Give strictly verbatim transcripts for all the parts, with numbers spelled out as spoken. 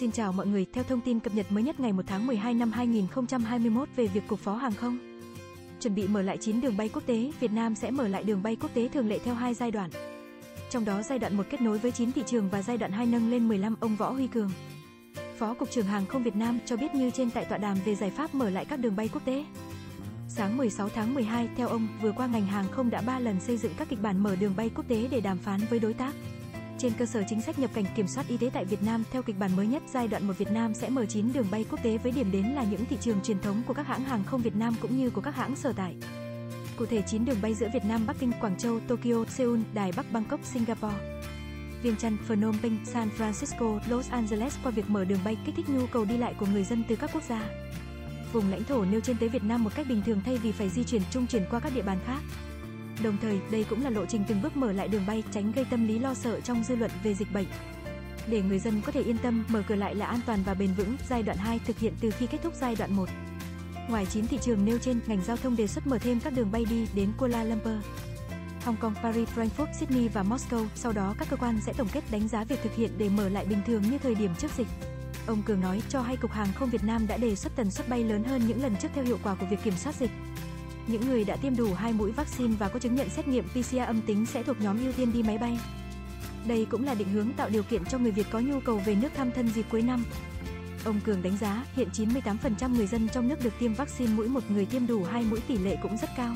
Xin chào mọi người, theo thông tin cập nhật mới nhất ngày một tháng mười hai năm hai nghìn không trăm hai mươi mốt về việc Cục Phó Hàng không chuẩn bị mở lại chín đường bay quốc tế, Việt Nam sẽ mở lại đường bay quốc tế thường lệ theo hai giai đoạn. Trong đó giai đoạn một kết nối với chín thị trường và giai đoạn hai nâng lên mười lăm, ông Võ Huy Cường, Phó Cục trưởng Hàng không Việt Nam cho biết như trên tại tọa đàm về giải pháp mở lại các đường bay quốc tế. Sáng mười sáu tháng mười hai, theo ông, vừa qua ngành hàng không đã ba lần xây dựng các kịch bản mở đường bay quốc tế để đàm phán với đối tác. Trên cơ sở chính sách nhập cảnh kiểm soát y tế tại Việt Nam, theo kịch bản mới nhất, giai đoạn một Việt Nam sẽ mở chín đường bay quốc tế với điểm đến là những thị trường truyền thống của các hãng hàng không Việt Nam cũng như của các hãng sở tại. Cụ thể chín đường bay giữa Việt Nam, Bắc Kinh, Quảng Châu, Tokyo, Seoul, Đài Bắc, Bangkok, Singapore, Vientiane, Phnom Penh, San Francisco, Los Angeles. Qua việc mở đường bay kích thích nhu cầu đi lại của người dân từ các quốc gia, vùng lãnh thổ nêu trên tới Việt Nam một cách bình thường thay vì phải di chuyển trung chuyển qua các địa bàn khác. Đồng thời, đây cũng là lộ trình từng bước mở lại đường bay, tránh gây tâm lý lo sợ trong dư luận về dịch bệnh. Để người dân có thể yên tâm, mở cửa lại là an toàn và bền vững. Giai đoạn hai thực hiện từ khi kết thúc giai đoạn một. Ngoài chín thị trường nêu trên, ngành giao thông đề xuất mở thêm các đường bay đi đến Kuala Lumpur, Hong Kong, Paris, Frankfurt, Sydney và Moscow. Sau đó các cơ quan sẽ tổng kết đánh giá việc thực hiện để mở lại bình thường như thời điểm trước dịch. Ông Cường nói cho hay Cục Hàng không Việt Nam đã đề xuất tần suất bay lớn hơn những lần trước theo hiệu quả của việc kiểm soát dịch. Những người đã tiêm đủ hai mũi vaccine và có chứng nhận xét nghiệm pê xê rờ âm tính sẽ thuộc nhóm ưu tiên đi máy bay. Đây cũng là định hướng tạo điều kiện cho người Việt có nhu cầu về nước thăm thân dịp cuối năm. Ông Cường đánh giá, hiện chín mươi tám phần trăm người dân trong nước được tiêm vaccine mũi một, người tiêm đủ hai mũi tỷ lệ cũng rất cao.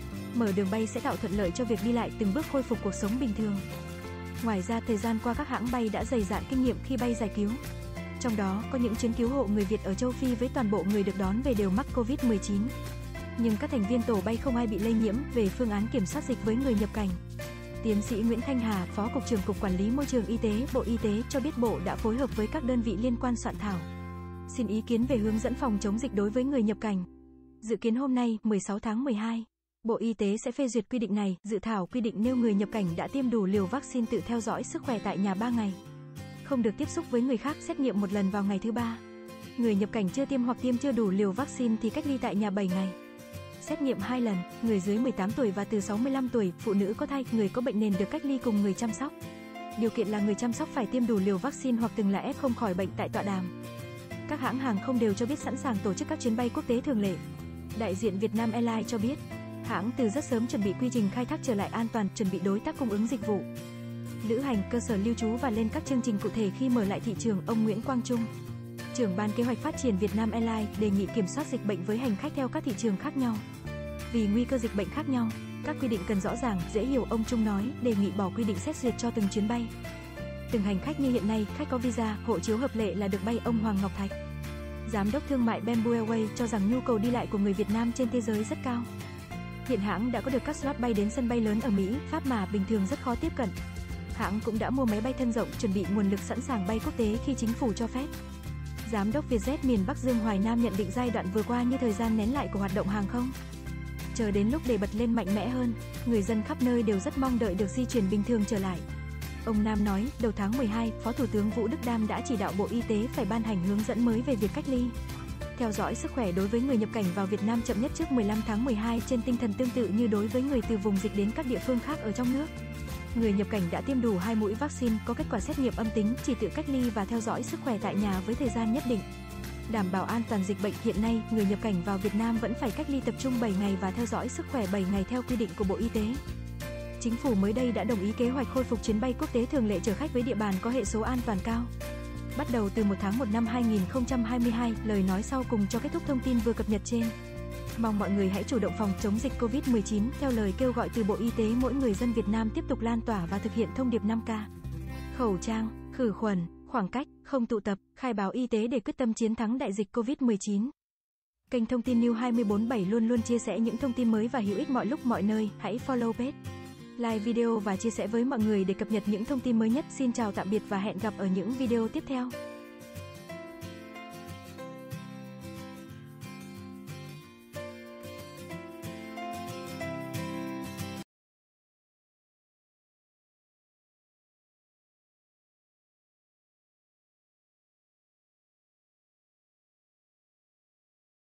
Mở đường bay sẽ tạo thuận lợi cho việc đi lại, từng bước khôi phục cuộc sống bình thường. Ngoài ra, thời gian qua các hãng bay đã dày dạn kinh nghiệm khi bay giải cứu. Trong đó, có những chuyến cứu hộ người Việt ở châu Phi với toàn bộ người được đón về đều mắc Covid mười chín. Nhưng các thành viên tổ bay không ai bị lây nhiễm. Về phương án kiểm soát dịch với người nhập cảnh, Tiến sĩ Nguyễn Thanh Hà, Phó Cục trưởng Cục Quản lý Môi trường Y tế, Bộ Y tế cho biết Bộ đã phối hợp với các đơn vị liên quan soạn thảo, xin ý kiến về hướng dẫn phòng chống dịch đối với người nhập cảnh. Dự kiến hôm nay, mười sáu tháng mười hai, Bộ Y tế sẽ phê duyệt quy định này. Dự thảo quy định nêu người nhập cảnh đã tiêm đủ liều vaccine tự theo dõi sức khỏe tại nhà ba ngày, không được tiếp xúc với người khác, xét nghiệm một lần vào ngày thứ ba. Người nhập cảnh chưa tiêm hoặc tiêm chưa đủ liều vaccine thì cách ly tại nhà bảy ngày, xét nghiệm hai lần. Người dưới mười tám tuổi và từ sáu mươi lăm tuổi, phụ nữ có thai, người có bệnh nền được cách ly cùng người chăm sóc. Điều kiện là người chăm sóc phải tiêm đủ liều vaccine hoặc từng là ép không khỏi bệnh. Tại tọa đàm, các hãng hàng không đều cho biết sẵn sàng tổ chức các chuyến bay quốc tế thường lệ. Đại diện Vietnam Airlines cho biết, hãng từ rất sớm chuẩn bị quy trình khai thác trở lại an toàn, chuẩn bị đối tác cung ứng dịch vụ lữ hành, cơ sở lưu trú và lên các chương trình cụ thể khi mở lại thị trường. Ông Nguyễn Quang Trung, trưởng ban kế hoạch phát triển Vietnam Airlines, đề nghị kiểm soát dịch bệnh với hành khách theo các thị trường khác nhau. Vì nguy cơ dịch bệnh khác nhau, các quy định cần rõ ràng, dễ hiểu. Ông Trung nói, đề nghị bỏ quy định xét duyệt cho từng chuyến bay, từng hành khách như hiện nay. Khách có visa, hộ chiếu hợp lệ là được bay. Ông Hoàng Ngọc Thạch, giám đốc thương mại Bamboo Airways cho rằng nhu cầu đi lại của người Việt Nam trên thế giới rất cao. Hiện hãng đã có được các slot bay đến sân bay lớn ở Mỹ, Pháp mà bình thường rất khó tiếp cận. Hãng cũng đã mua máy bay thân rộng, chuẩn bị nguồn lực sẵn sàng bay quốc tế khi chính phủ cho phép. Giám đốc Vietjet miền Bắc Dương Hoài Nam nhận định giai đoạn vừa qua như thời gian nén lại của hoạt động hàng không, chờ đến lúc để bật lên mạnh mẽ hơn. Người dân khắp nơi đều rất mong đợi được di chuyển bình thường trở lại. Ông Nam nói, đầu tháng mười hai, Phó Thủ tướng Vũ Đức Đam đã chỉ đạo Bộ Y tế phải ban hành hướng dẫn mới về việc cách ly, theo dõi sức khỏe đối với người nhập cảnh vào Việt Nam chậm nhất trước mười lăm tháng mười hai, trên tinh thần tương tự như đối với người từ vùng dịch đến các địa phương khác ở trong nước. Người nhập cảnh đã tiêm đủ hai mũi vaccine, có kết quả xét nghiệm âm tính, chỉ tự cách ly và theo dõi sức khỏe tại nhà với thời gian nhất định, đảm bảo an toàn dịch bệnh. Hiện nay, người nhập cảnh vào Việt Nam vẫn phải cách ly tập trung bảy ngày và theo dõi sức khỏe bảy ngày theo quy định của Bộ Y tế. Chính phủ mới đây đã đồng ý kế hoạch khôi phục chuyến bay quốc tế thường lệ chở khách với địa bàn có hệ số an toàn cao, bắt đầu từ một tháng một năm hai nghìn không trăm hai mươi hai. Lời nói sau cùng cho kết thúc thông tin vừa cập nhật trên. Mong mọi người hãy chủ động phòng chống dịch Covid mười chín, theo lời kêu gọi từ Bộ Y tế. Mỗi người dân Việt Nam tiếp tục lan tỏa và thực hiện thông điệp năm K. Khẩu trang, khử khuẩn, khoảng cách, không tụ tập, khai báo y tế để quyết tâm chiến thắng đại dịch Covid mười chín. Kênh thông tin News hai bốn bảy luôn luôn chia sẻ những thông tin mới và hữu ích mọi lúc mọi nơi. Hãy follow page, like video và chia sẻ với mọi người để cập nhật những thông tin mới nhất. Xin chào tạm biệt và hẹn gặp ở những video tiếp theo.